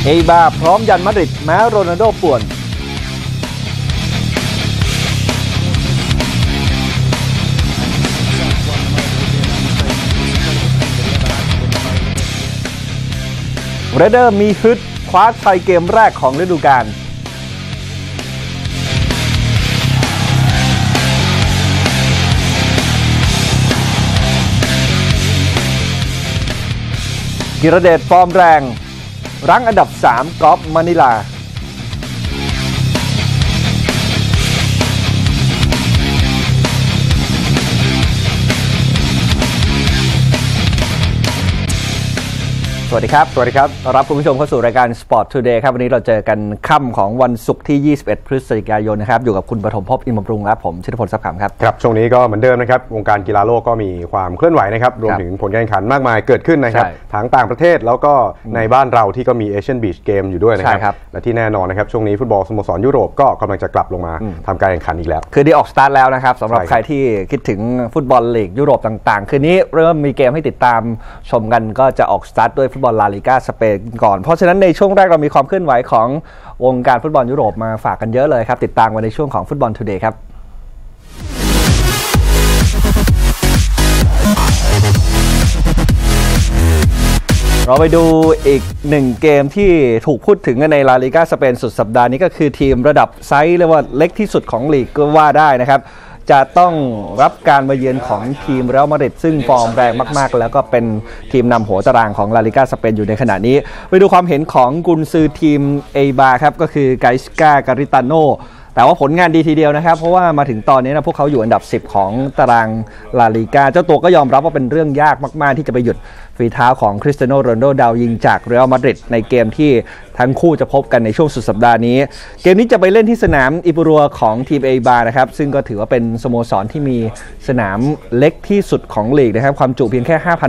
เอบาพร้อมยันมาดริดแม้โรนัลโดป่วนเรเดอร์มีฮึดคว้าชัยเกมแรกของฤดูกาลกิรเดชฟอร์มแรงรั้งอันดับ3กอล์ฟมะนิลาสวัสดีครับรับคุณผู้ชมเข้าสู่รายการ Sport Today ครับวันนี้เราเจอกันค่ำของวันศุกร์ที่21พฤศจิกายนนะครับอยู่กับคุณปฐมภพ อินทร์บำรุงและผมชิตพล ทรัพย์ขำครับช่วงนี้ก็เหมือนเดิมนะครับวงการกีฬาโลกก็มีความเคลื่อนไหวนะครับรวมถึงผลการแข่งขันมากมายเกิดขึ้นนะครับทั้งต่างประเทศแล้วก็ในบ้านเราที่ก็มีเอเชียนบีชเกมอยู่ด้วยนะครับและที่แน่นอนนะครับช่วงนี้ฟุตบอลสโมสรยุโรปก็กำลังจะกลับลงมาทำการแข่งขันอีกแล้วคือได้ออกสตาร์ทแล้วนะครับสำหรับใครที่คิดถึงฟุตบอลลีกยุโรปต่างๆคืนนี้เริ่มมีเกมให้ติดตามชมกันก็จะออกสตาร์ทด้วยฟุตบอลลาลิก้าสเปนก่อนเพราะฉะนั้นในช่วงแรกเรามีความเคลื่อนไหวของวงการฟุตบอลยุโรปมาฝากกันเยอะเลยครับติดตามกันในช่วงของฟุตบอลทูเดย์ครับเราไปดูอีกหนึ่งเกมที่ถูกพูดถึงในลาลิก้าสเปนสุดสัปดาห์นี้ก็คือทีมระดับไซส์เรียกว่าเล็กที่สุดของลีกก็ว่าได้นะครับจะต้องรับการมาเยือนของทีมเรอัลมาดริดซึ่งฟอร์มแรงมากๆแล้วก็เป็นทีมนำหัวตารางของลาลิก้าสเปนอยู่ในขณะนี้ไปดูความเห็นของกุนซือทีมเอบาครับก็คือไกสกาการิตาโนแต่ว่าผลงานดีทีเดียวนะครับเพราะว่ามาถึงตอนนี้นะพวกเขาอยู่อันดับ10ของตารางลาลิก้าเจ้าตัวก็ยอมรับว่าเป็นเรื่องยากมากๆที่จะไปหยุดฝีเท้าของคริสเตียโนโรนัลโดดาวยิงจากเรอัลมาดริดในเกมที่ทั้งคู่จะพบกันในช่วงสุดสัปดาห์นี้เกมนี้จะไปเล่นที่สนามอิปูรัวของทีมเอบานะครับซึ่งก็ถือว่าเป็นสโมสรที่มีสนามเล็กที่สุดของลีกนะครับความจุเพียงแค่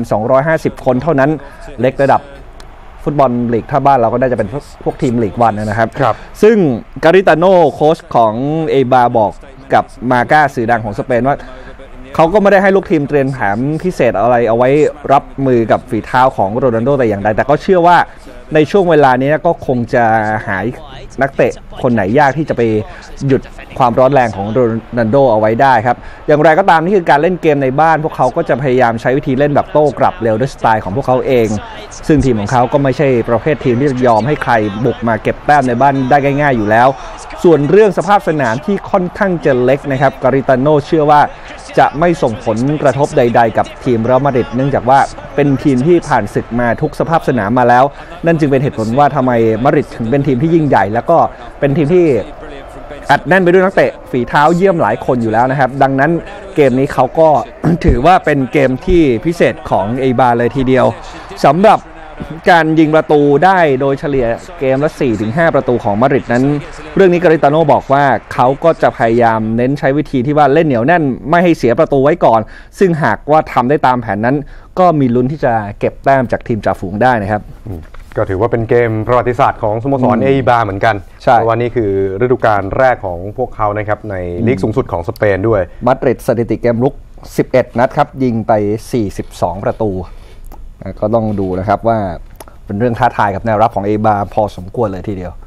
5,250 คนเท่านั้นเล็กระดับฟุตบอลลีกถ้าบ้านเราก็น่าจะเป็นพวกทีมลีกวันนะครับซึ่งการิตาโนโค้ชของเอบาบอกกับมาก้าสื่อดังของสเปนว่าเขาก็ไม่ได้ให้ลูกทีมเตรียมแผนพิเศษอะไรเอาไว้รับมือกับฝีเท้าของโรนัลโดแต่อย่างใดแต่ก็เชื่อว่าในช่วงเวลานี้ก็คงจะหานักเตะคนไหนยากที่จะไปหยุดความร้อนแรงของโรนัลโดเอาไว้ได้ครับอย่างไรก็ตามนี่คือการเล่นเกมในบ้านพวกเขาก็จะพยายามใช้วิธีเล่นแบบโต้กลับเร็วด้วยสไตล์ของพวกเขาเองซึ่งทีมของเขาก็ไม่ใช่ประเภททีมที่จะยอมให้ใครบุกมาเก็บแต้มในบ้านได้ง่ายๆอยู่แล้วส่วนเรื่องสภาพสนามที่ค่อนข้างจะเล็กนะครับการิตาโนเชื่อว่าจะไม่ส่งผลกระทบใดๆกับทีมเรอัลมาดริดเนื่องจากว่าเป็นทีมที่ผ่านศึกมาทุกสภาพสนามมาแล้วนั่นจึงเป็นเหตุผลว่าทำไมมาดริดถึงเป็นทีมที่ยิ่งใหญ่แล้วก็เป็นทีมที่อัดแน่นไปด้วยนักเตะฝีเท้าเยี่ยมหลายคนอยู่แล้วนะครับดังนั้นเกมนี้เขาก็ ถือว่าเป็นเกมที่พิเศษของเอบาเลยทีเดียวสำหรับการยิงประตูได้โดยเฉลี่ยเกมละ 4-5 ประตูของมาดริดนั้นเรื่องนี้การิตาโนบอกว่าเขาก็จะพยายามเน้นใช้วิธีที่ว่าเล่นเหนียวแน่นไม่ให้เสียประตูไว้ก่อนซึ่งหากว่าทำได้ตามแผนนั้นก็มีลุ้นที่จะเก็บแต้มจากทีมจ่าฝูงได้นะครับก็ถือว่าเป็นเกมประวัติศาสตร์ของสโมสรเอบาเหมือนกันเพราะว่านี่คือฤดูกาลแรกของพวกเขานะครับในลีกสูงสุดของสเปนด้วยมาดริดสถิติเกมรุก11นัดครับยิงไป42ประตูก็ต้องดูนะครับว่าเป็นเรื่องท้าทายกับแนวรับของเอบาพอสมควรเลยทีเดียว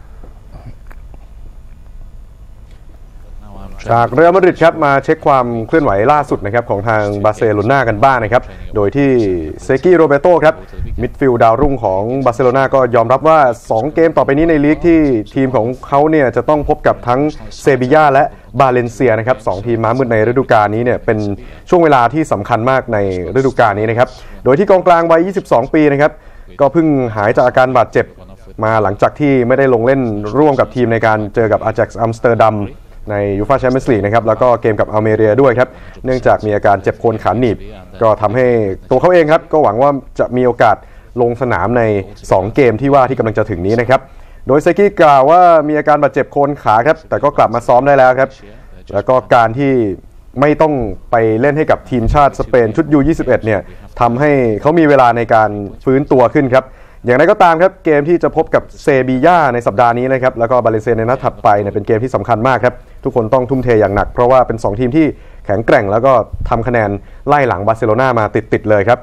จากเรอัลมาดริดครับมาเช็คความเคลื่อนไหวล่าสุดนะครับของทางบาร์เซโลนากันบ้างนะครับโดยที่เซกิโรเบโตครับมิดฟิลด์ดาวรุ่งของบาร์เซโลนาก็ยอมรับว่า2เกมต่อไปนี้ในลีกที่ทีมของเขาเนี่ยจะต้องพบกับทั้งเซบีย่าและบาเลนเซียนะครับ2ทีมม้ามืดในฤดูกาลนี้เนี่ยเป็นช่วงเวลาที่สำคัญมากในฤดูกาลนี้นะครับโดยที่กองกลางวัย22ปีนะครับก็เพิ่งหายจากอาการบาดเจ็บมาหลังจากที่ไม่ได้ลงเล่นร่วมกับทีมในการเจอกับอาแจ็กซ์อัมสเตอร์ดัมในยูฟ่าแชมเปี้ยนส์ลีกนะครับแล้วก็เกมกับอัลเมเรียด้วยครับเนื่องจากมีอาการเจ็บโคนขาหนีบก็ทำให้ตัวเขาเองครับก็หวังว่าจะมีโอกาสลงสนามใน2เกมที่ว่าที่กำลังจะถึงนี้นะครับโดยเซกิกล่าวว่ามีอาการบาดเจ็บโคนขาครับแต่ก็กลับมาซ้อมได้แล้วครับแล้วก็การที่ไม่ต้องไปเล่นให้กับทีมชาติสเปนชุด U21 เนี่ยทำให้เขามีเวลาในการฟื้นตัวขึ้นครับอย่างไรก็ตามครับเกมที่จะพบกับเซบีย่าในสัปดาห์นี้นะครับแล้วก็บาเลนเซียในนัดถัดไปเนี่ยเป็นเกมที่สำคัญมากครับทุกคนต้องทุ่มเทอย่างหนักเพราะว่าเป็น2ทีมที่แข็งแกร่งแล้วก็ทำคะแนนไล่หลังบาร์เซโลนามาติดๆเลยครับ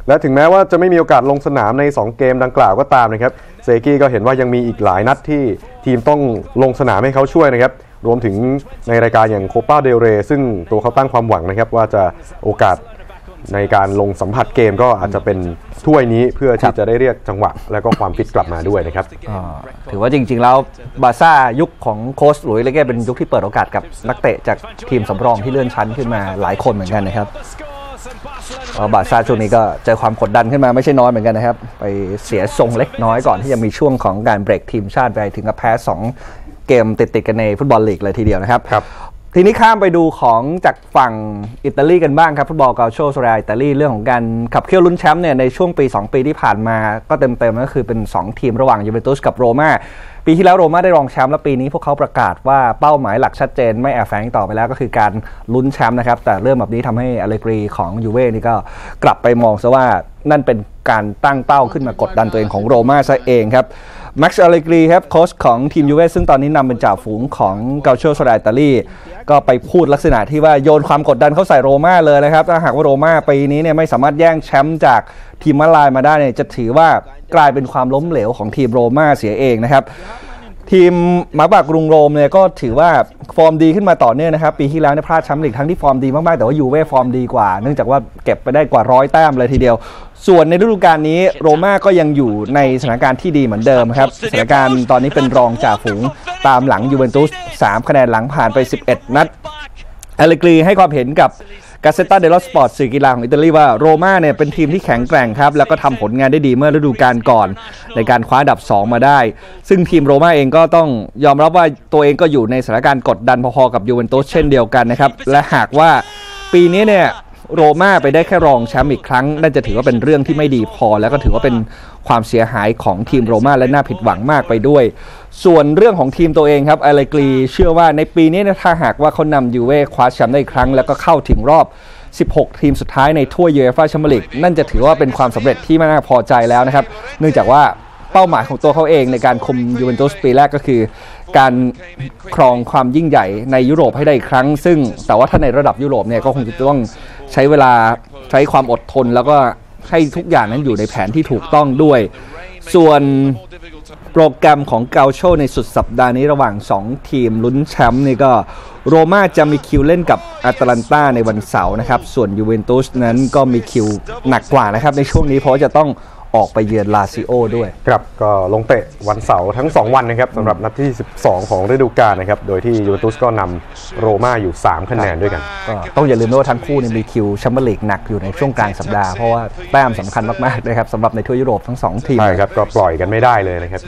และถึงแม้ว่าจะไม่มีโอกาสลงสนามใน2เกมดังกล่าวก็ตามนะครับเซกี้ก็เห็นว่ายังมีอีกหลายนัดที่ทีมต้องลงสนามให้เขาช่วยนะครับรวมถึงในรายการอย่างโคปาเดลเรย์ซึ่งตัวเขาตั้งความหวังนะครับว่าจะโอกาสในการลงสัมผัสเกมก็อาจจะเป็นถ้วยนี้เพื่อที่จะได้เรียกจังหวะและก็ความฟิตกลับมาด้วยนะครับถือว่าจริงๆแล้วบาซ่ายุคของโค้ชหลุยส์เลเก้เป็นยุคที่เปิดโอกาสกับนักเตะจากทีมสำรองที่เลื่อนชั้นขึ้นมาหลายคนเหมือนกันนะครับบาซ่าช่วงนี้ก็เจอความกดดันขึ้นมาไม่ใช่น้อยเหมือนกันนะครับไปเสียทรงเล็กน้อยก่อนที่จะมีช่วงของการเบรกทีมชาติไปถึงกับแพ้2เกมติดกันในฟุตบอลลีกเลยทีเดียวนะครับทีนี้ข้ามไปดูของจากฝั่งอิตาลีกันบ้างครับฟุตบอลกาโชโซเรียอิตาลีเรื่องของการขับเคี่ยวลุ้นแชมป์เนี่ยในช่วงปี2ปีที่ผ่านมาก็เต็มๆก็คือเป็น2ทีมระหว่างยูเวนตุสกับโรม่าปีที่แล้วโรม่าได้รองแชมป์และปีนี้พวกเขาประกาศว่าเป้าหมายหลักชัดเจนไม่แอบแฝงต่อไปแล้วก็คือการลุ้นแชมป์นะครับแต่เรื่องแบบนี้ทำให้อเลกรีของยูเว่นี่ก็กลับไปมองซะว่านั่นเป็นการตั้งเป้าขึ้นมากดดันตัวเองของโรม่าซะเองครับแม็กซ์อเลกรีครับโค้ชของทีมยูเว่ซึ่งตอนนี้นำเป็นจ่าฝูงของกาโชโซเรียอิตาลีก็ไปพูดลักษณะที่ว่าโยนความกดดันเข้าใส่โรม่าเลยนะครับถ้าหากว่าโรม่าปีนี้เนี่ยไม่สามารถแย่งแชมป์จากทีมมาลายมาได้เนี่ยจะถือว่ากลายเป็นความล้มเหลวของทีมโรม่าเสียเองนะครับทีมมาบากกรุงโรมเนี่ยก็ถือว่าฟอร์มดีขึ้นมาต่อเนื่องนะครับปีที่แล้วเนี่ยพลาดแชมป์ลีกทั้งที่ฟอร์มดีมากๆแต่ว่ายูเว่ฟอร์มดีกว่าเนื่องจากว่าเก็บไปได้กว่า100 แต้มเลยทีเดียวส่วนในฤดูกาลนี้โรม่าก็ยังอยู่ในสถานการณ์ที่ดีเหมือนเดิมครับสถานการณ์ตอนนี้เป็นรองจ่าฝูงตามหลังยูเวนตุส3คะแนนหลังผ่านไป11นัดอเลกรีให้ความเห็นกับกาเซต้าเดลโลสปอร์ตสื่อกีฬาของอิตาลีว่าโรม่าเนี่ยเป็นทีมที่แข็งแกร่งครับแล้วก็ทำผลงานได้ดีเมื่อฤดูกาลก่อนในการคว้าอันดับ2มาได้ซึ่งทีมโรม่าเองก็ต้องยอมรับว่าตัวเองก็อยู่ในสถานการณ์กดดันพอๆกับยูเวนตุสเช่นเดียวกันนะครับและหากว่าปีนี้เนี่ยโรม่าไปได้แค่รองแชมป์อีกครั้งน่าจะถือว่าเป็นเรื่องที่ไม่ดีพอแล้วก็ถือว่าเป็นความเสียหายของทีมโรม่าและน่าผิดหวังมากไปด้วยส่วนเรื่องของทีมตัวเองครับอเลกรีเชื่อว่าในปีนี้ถ้าหากว่าเขานำยูเว่คว้าแชมป์ได้อีกครั้งแล้วก็เข้าถึงรอบ16ทีมสุดท้ายในถ้วยยูเอฟ่าแชมเปี้ยนลีกนั่นจะถือว่าเป็นความสำเร็จที่ไม่น่าพอใจแล้วนะครับเนื่องจากว่าเป้าหมายของตัวเขาเองในการคุมยูเวนตุสปีแรกก็คือการครองความยิ่งใหญ่ในยุโรปให้ได้อีกครั้งซึ่งแต่ว่าถ้าในระดับยุโรปเนี่ยก็คงจะต้องใช้เวลาใช้ความอดทนแล้วก็ให้ทุกอย่างนั้นอยู่ในแผนที่ถูกต้องด้วยส่วนโปรแกรมของเกาโชในสุดสัปดาห์นี้ระหว่าง2ทีมลุ้นแชมป์นี่ก็โรม่าจะมีคิวเล่นกับอาตแลนตาในวันเสาร์นะครับส่วนยูเวนตุสนั้นก็มีคิวหนักกว่านะครับในช่วงนี้เพราะจะต้องออกไปเยือนลาซิโอด้วยครับก็ลงเตะวันเสาร์ทั้ง2วันนะครับสำหรับนัดที่12ของฤดูกาลนะครับโดยที่ยูเวนตุสก็นำโรม่าอยู่3คะแนนด้วยกันก็ต้องอย่าลืมว่าทั้งคู่มีคิวแชมเปี้ยนลีกหนักอยู่ในช่วงกลางสัปดาห์เพราะว่าแต้มสำคัญมากๆนะครับสำหรับในทั่วยุโรปทั้ง2ทีมใช่ครับก็ปล่อยกันไม่ได้เลยนะครับ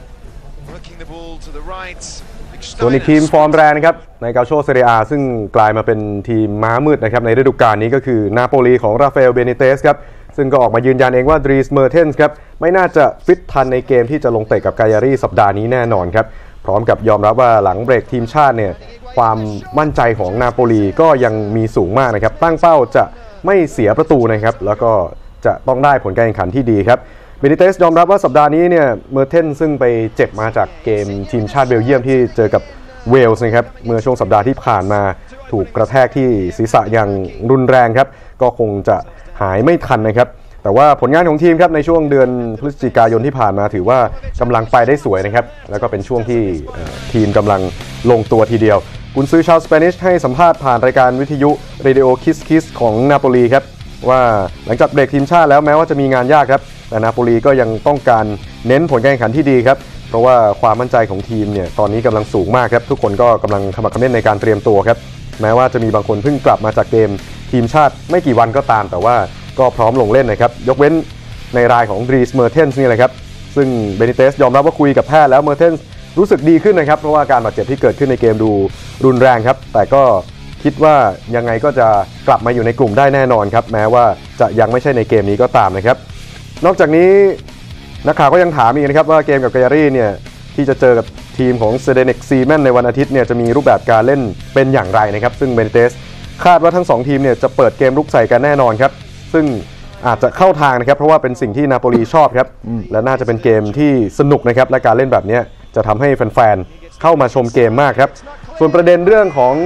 ส่วนอีกทีมฟอร์มแรงนะครับในกาโชเซเรียอาซึ่งกลายมาเป็นทีมม้ามืดนะครับในฤดูกาลนี้ก็คือนาโปลีของราฟาเอลเบนิเตสครับซึ่งก็ออกมายืนยันเองว่าดรีสเมอร์เทนส์ครับไม่น่าจะฟิตทันในเกมที่จะลงเตะกับกายารีสัปดาห์นี้แน่นอนครับพร้อมกับยอมรับว่าหลังเบรกทีมชาติเนี่ยความมั่นใจของนาโปลีก็ยังมีสูงมากนะครับตั้งเป้าจะไม่เสียประตูนะครับแล้วก็จะต้องได้ผลการแข่งขันที่ดีครับเบนิเตสยอมรับว่าสัปดาห์นี้เนี่ยเมอร์เทนซึ่งไปเจ็บมาจากเกมทีมชาติเบลเยียมที่เจอกับเวลส์นะครับเมื่อช่วงสัปดาห์ที่ผ่านมาถูกกระแทกที่ศีรษะอย่างรุนแรงครับก็คงจะหายไม่ทันนะครับแต่ว่าผลงานของทีมครับในช่วงเดือนพฤศจิกายนที่ผ่านมาถือว่ากำลังไปได้สวยนะครับแล้วก็เป็นช่วงที่ทีมกำลังลงตัวทีเดียวกุนซือชาวสเปนิชให้สัมภาษณ์ผ่านรายการวิทยุเรดิโอคิสคิสของนาโปลีครับว่าหลังจากเบรกทีมชาติแล้วแม้ว่าจะมีงานยากครับแต่นาโปลีก็ยังต้องการเน้นผลการแข่งขันที่ดีครับเพราะว่าความมั่นใจของทีมเนี่ยตอนนี้กำลังสูงมากครับทุกคนก็กำลังขมักเขม้นในการเตรียมตัวครับแม้ว่าจะมีบางคนเพิ่งกลับมาจากเกมทีมชาติไม่กี่วันก็ตามแต่ว่าก็พร้อมลงเล่นนะครับยกเว้นในรายของดรีสเมอร์เทนส์นี่แหละครับซึ่งเบนิเตสยอมรับว่าคุยกับแพทย์แล้วเมอร์เทนส์รู้สึกดีขึ้นนะครับเพราะว่าการบาดเจ็บที่เกิดขึ้นในเกมดูรุนแรงครับแต่ก็คิดว่ายังไงก็จะกลับมาอยู่ในกลุ่มได้แน่นอนครับแม้ว่าจะยังไม่ใช่ในเกมนี้ก็ตามนะครับนอกจากนี้นักข่าวก็ยังถามอีกนะครับว่าเกมกับกายารีเนี่ยที่จะเจอกับทีมของเซเดเน็กซีแมนในวันอาทิตย์เนี่ยจะมีรูปแบบการเล่นเป็นอย่างไรนะครับซึ่งเบนิเตสคาดว่าทั้ง2ทีมเนี่ยจะเปิดเกมรุกใส่กันแน่นอนครับซึ่งอาจจะเข้าทางนะครับเพราะว่าเป็นสิ่งที่นาโปลีชอบครับและน่าจะเป็นเกมที่สนุกนะครับและการเล่นแบบนี้จะทำให้แฟนๆเข้ามาชมเกมมากครับส่วนประเด็นเรื่องของ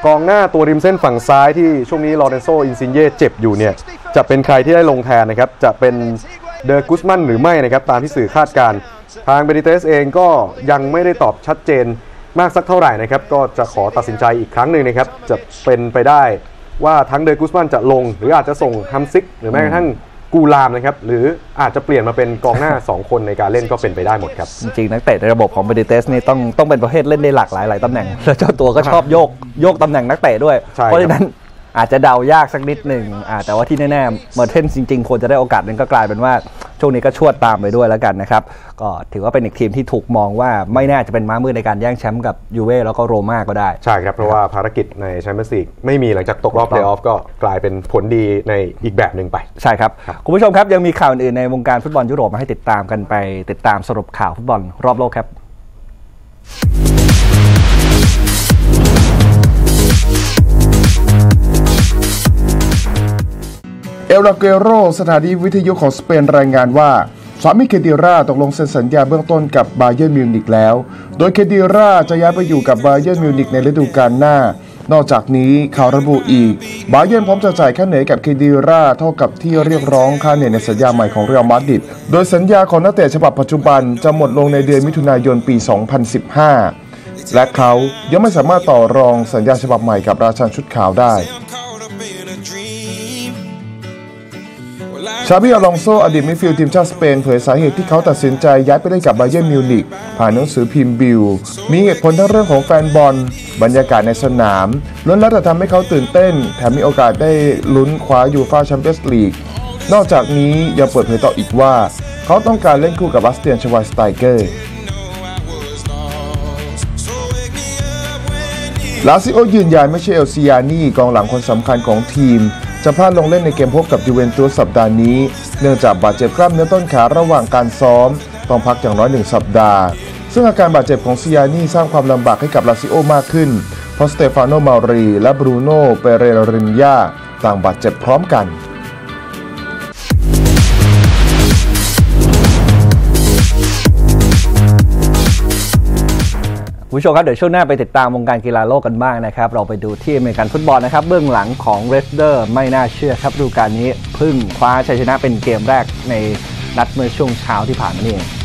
กองหน้าตัวริมเส้นฝั่งซ้ายที่ช่วงนี้ลอเรนโซ อินซินเย่เจ็บอยู่เนี่ยจะเป็นใครที่ได้ลงแทนนะครับจะเป็นเดอร์กุสมันหรือไม่นะครับตามที่สื่อคาดการณ์ทางเบนิเตสเองก็ยังไม่ได้ตอบชัดเจนมากสักเท่าไหร่นะครับก็จะขอตัดสินใจอีกครั้งหนึ่งนะครับจะเป็นไปได้ว่าทั้งเดอร์กุสมันจะลงหรืออาจจะส่งฮัมซิกหรือแม้กระทั่งกูลามนะครับหรืออาจจะเปลี่ยนมาเป็นกองหน้า 2 คนในการเล่นก็เป็นไปได้หมดครับจริงๆนักเตะในระบบของเบนิเตสนี่ต้องเป็นประเภทเล่นได้หลากหลายตำแหน่งแล้วเจ้าตัวก็ชอบโยกตำแหน่งนักเตะด้วยเพราะฉะนั้นอาจจะเดายากสักนิดหนึ่งแต่ว่าที่แน่ๆเมอร์เทนจริงๆควรจะได้โอกาสนึงก็กลายเป็นว่าช่วงนี้ก็ชวดตามไปด้วยแล้วกันนะครับก็ถือว่าเป็นอีกทีมที่ถูกมองว่าไม่น่าจะเป็นม้ามืดในการแย่งแชมป์กับยูเว่แล้วก็โรม่าก็ได้ใช่ครับเพราะว่าภารกิจในแชมเปี้ยนส์ลีกไม่มีหลังจากตกรอบเพลย์ออฟก็กลายเป็นผลดีในอีกแบบหนึ่งไปใช่ครับคุณผู้ชมครับยังมีข่าวอื่นในวงการฟุตบอลยุโรปมาให้ติดตามกันไปติดตามสรุปข่าวฟุตบอลรอบโลกครับเอลลาเกโรสถานีวิทยุของสเปนรายงานว่าสามีเคดิราตกลงเซ็นสัญญาเบื้องต้นกับบาเยิร์นมิวนิกแล้วโดยเคดิราจะย้ายไปอยู่กับบาเยิร์นมิวนิกในฤดูกาลหน้านอกจากนี้ข่าวระบุอีกบาเยิร์นพร้อมจะจ่ายค่าเหนื่อยกับเคดิราเท่ากับที่เรียกร้องค่าเหนื่อยในสัญญาใหม่ของเรอัลมาดริดโดยสัญญาของนักเตะฉบับปัจจุบันจะหมดลงในเดือนมิถุนายนปี 2015 และเขายังไม่สามารถต่อรองสัญญาฉบับใหม่กับราชันชุดขาวได้ชาบิ อลองโซอดีตมิดฟิลด์ทีมชาติสเปนเผยสาเหตุที่เขาตัดสินใจย้ายไปเล่นกับบาเยิร์นมิวนิกผ่านหนังสือพิมพ์บิลมีเหตุผลทั้งเรื่องของแฟนบอลบรรยากาศในสนามล้วนแล้วแต่ทำให้เขาตื่นเต้นแถมมีโอกาสได้ลุ้นคว้ายูฟ่าแชมเปี้ยนส์ลีกนอกจากนี้ยังเปิดเผยต่ออีกว่าเขาต้องการเล่นคู่กับบาสเตียน ชวายสไตเกอร์ลาซิโอยืนยันไม่ใช่เอลซิยานีกองหลังคนสำคัญของทีมจะพลาดลงเล่นในเกมพบกับยูเวนตุสสัปดาห์นี้เนื่องจากบาดเจ็บกล้ามเนื้อต้นขาระหว่างการซ้อมต้องพักอย่างน้อย1 สัปดาห์ซึ่งอาการบาดเจ็บของซิยานีสร้างความลำบากให้กับลาซิโอมากขึ้นเพราะสเตฟานโน มารีและบรูโน่เปเรรินญาต่างบาดเจ็บพร้อมกันคุณผู้ชมครับเดี๋ยวช่วงหน้าไปติดตามวงการกีฬาโลกกันบ้างนะครับเราไปดูที่อเมริกันฟุตบอลนะครับเบื้องหลังของเรสเดอร์ไม่น่าเชื่อครับฤดูกาลนี้เพิ่งคว้าชัยชนะเป็นเกมแรกในนัดเมื่อช่วงเช้าที่ผ่านมานี่เอง